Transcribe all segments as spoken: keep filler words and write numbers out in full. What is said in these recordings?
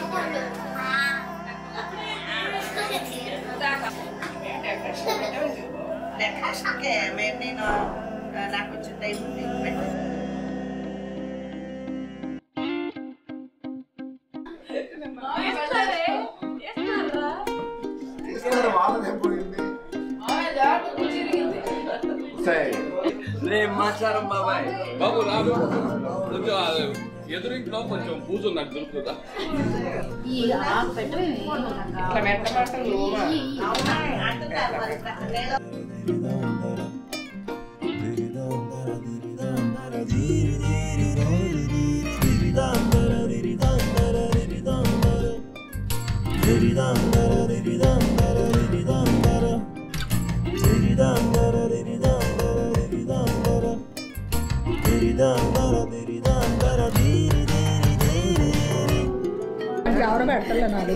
నాకు వచ్చిన టైం మాట్లాడం బాబాయ్ బాబు రాదు ఎదురింట్లో కొంచెం పూజ నాకు దొరుకుతుందా ఎవరో పెడతలే నా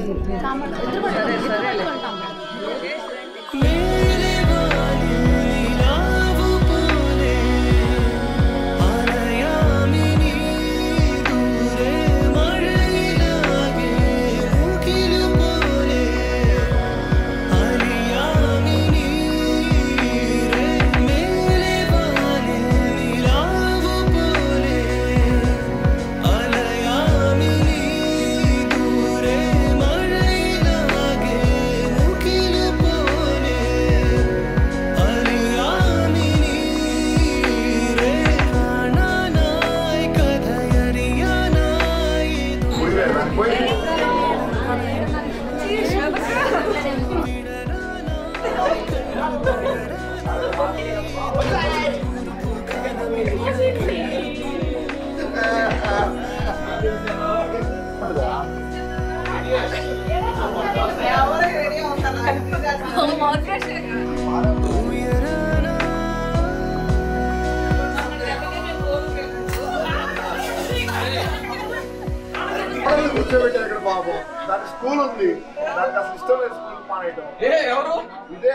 కూర్చోబెట్టారు ఇక్కడ బాబు దాని స్కూల్ ఉంది దానికి అసలు ఇష్టం లేదు స్కూల్ మానేయటం ఎవరు ఇదే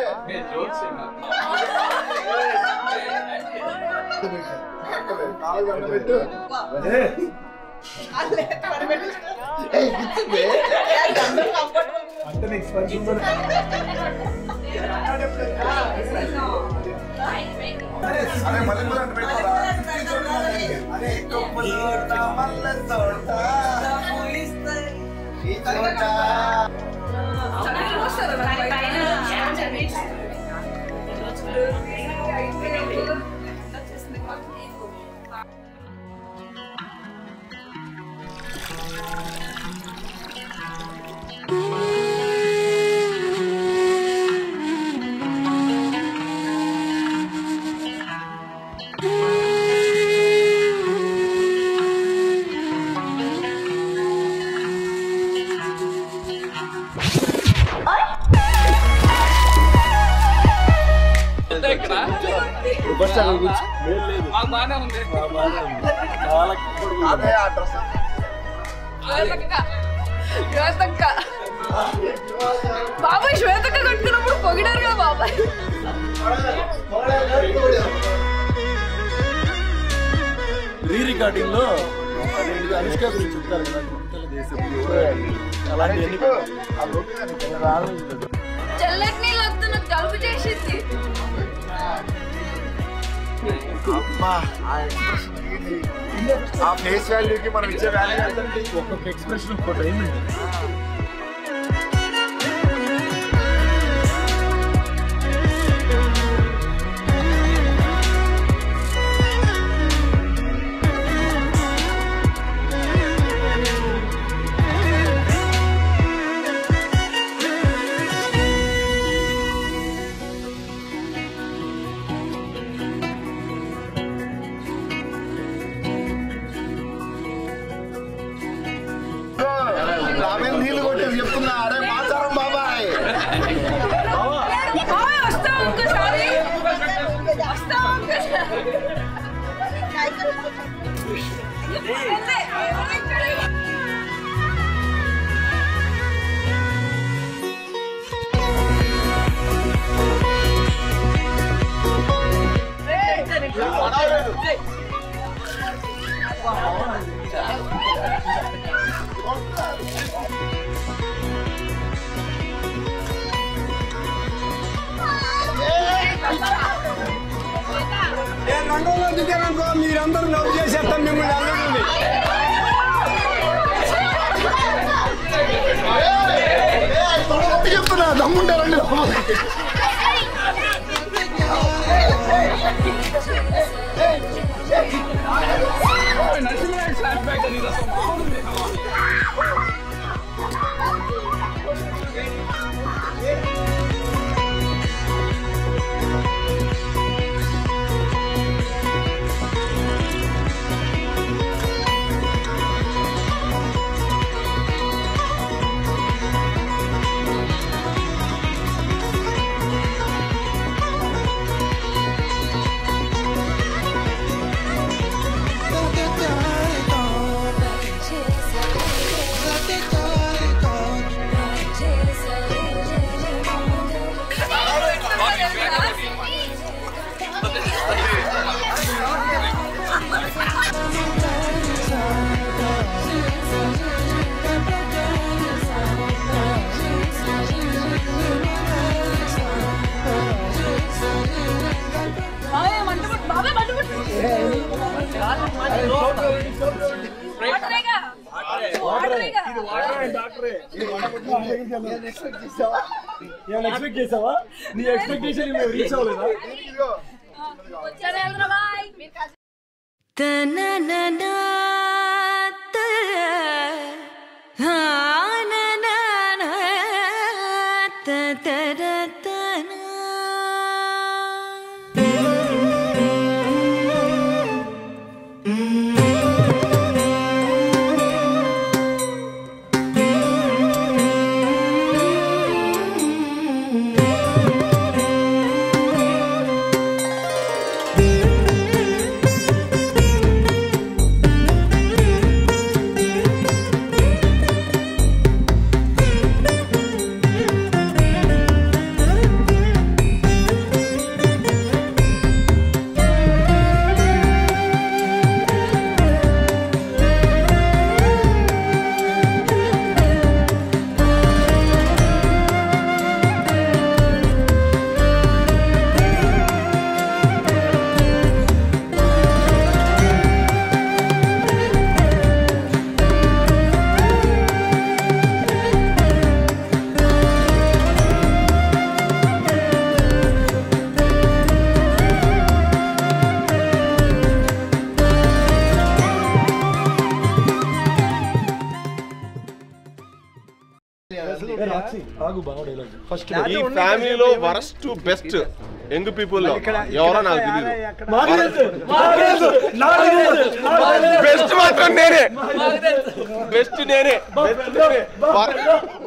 కాలు గంట పెట్టు అంటే నెక్స్ట్ ఫంక్షన్ అదే మళ్ళీ మళ్ళీ అంటే పెట్టారా అదే మళ్ళీ తోట ఈ తోట బాగానే ఉంది బాబాయ్ శ్వేతక్క కట్టుకున్నప్పుడు పొగిడారు కదా బాబాయ్ రీ రికార్డింగ్ లో అనుష్క గురించి చెప్తారు కదా అలాంటి చల్లటి నీళ్ళు వద్దు నాకు జలుబు చేసింది ఆ ఫేస్ వాల్యూకి మనం ఇచ్చే వాల్యూ అంటే ఒక్కొక్క ఎక్స్ప్రెషన్ ఒక్కొక్క టైం ఉంటుంది నీళ్ళు కొట్టేసి చెప్తున్నా అరే మాచారం బాబాయ్ Hey! రంగంలో దిగారనుకో మీరందరూ లవ్ చేసేస్తాం మిమ్మల్ని అందరినీ. చెప్తున్నా దమ్ముంటారండి. ఎక్స్పెక్ట్ చేసావా? నీ ఎక్స్పెక్టేషన్ రీచ్ అవ్వలేదా? ఈ ఫ్యామిలీలో వరస్ట్ బెస్ట్ యంగ్ పీపుల్ లో ఎవరో నాకు తెలియదు. బెస్ట్ మాత్రం నేనే బెస్ట్ నేనే